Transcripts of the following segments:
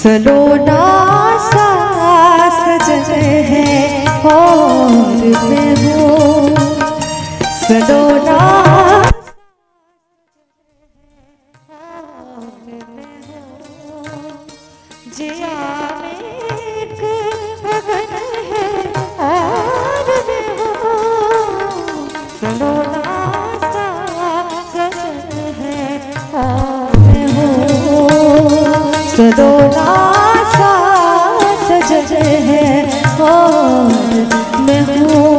सलोना सा सजन है और मैं हूँ सलोना जिया में एक अगन है और मैं हूँ सलोना सा सजन है और मैं हूँ सलोना सा सजन है और मैं हूँ।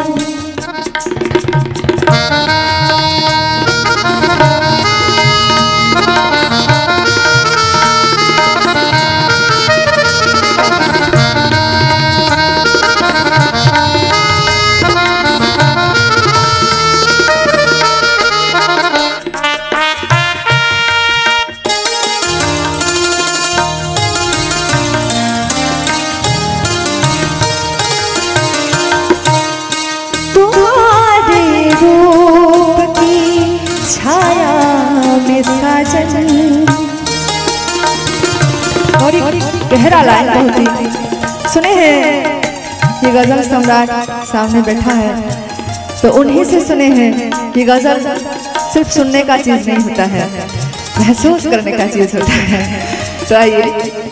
और गहरा लाइन बहुत ही सुने हैं। ये गजल सम्राट सामने बैठा है तो उन्हीं से सुने हैं। ये गजल सिर्फ सुनने का चीज नहीं होता है, महसूस करने का चीज होता है। तो आइए।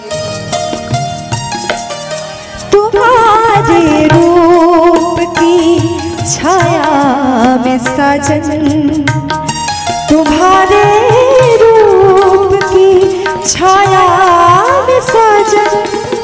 तुम्हारे रूप की छाया में साजन, तुम्हारे रूप की छाया में साजन,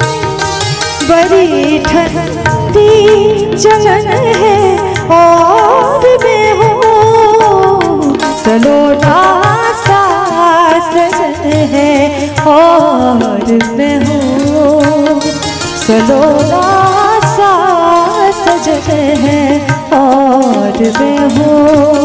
बड़ी ठंडी जलन है और मैं हूँ सलोना सा सजन है और मैं हूँ सलोना सा सजन है और मैं हूँ।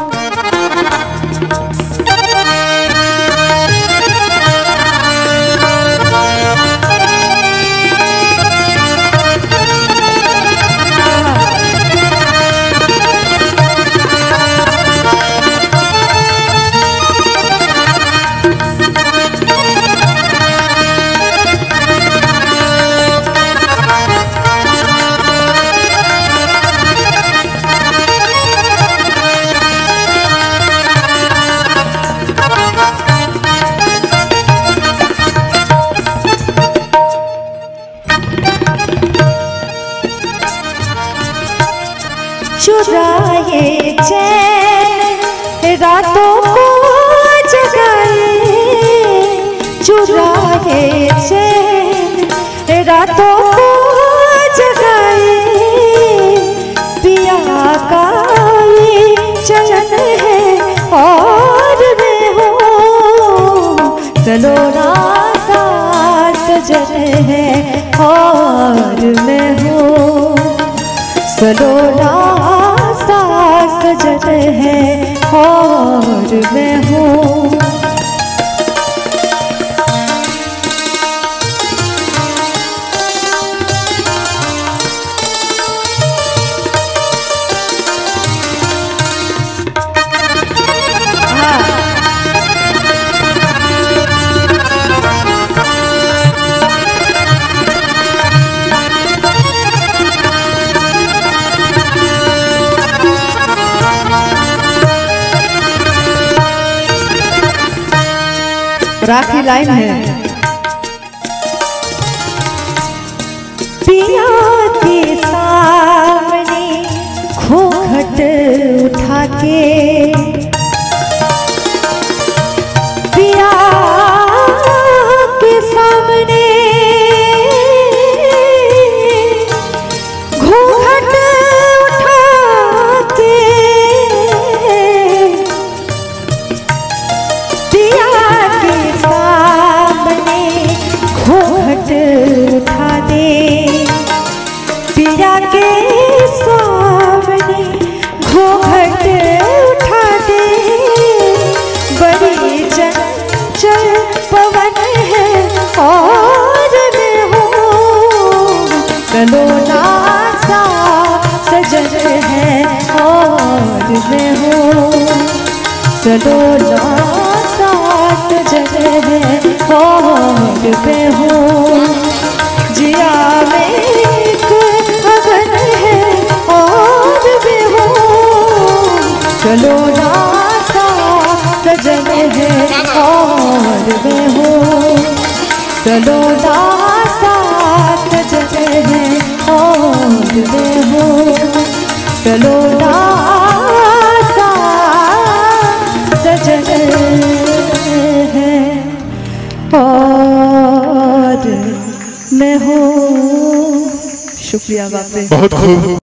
चुराए चैन रातों को जगाए, चुराए चैन रातों को जगाए, पिया का ये चलन है और मैं हूँ सलोना सा सजन है और मैं हूँ सलोना सा सजन है और मैं हूँ। राखी लाइन है। पिया के सामने घूंघट उठा के, पिया के सामने घूंघट उठा के, पिया घूंघट उठा दे, पिया के सामने घूंघट उठा दे, बड़ी चंचल पवन है और मैं हूँ सलोना सा सजन है और मैं हूँ सलोना सा सजन है और मैं हूँ, जिया में एक अगन है और मैं हूँ, चलो ना साथ सजन है और मैं हूँ, चलो ना साथ सजन है और मैं हूँ, चलो ना साथ सजन है और मैं हूँ। शुक्रिया बापे, बहुत खूब।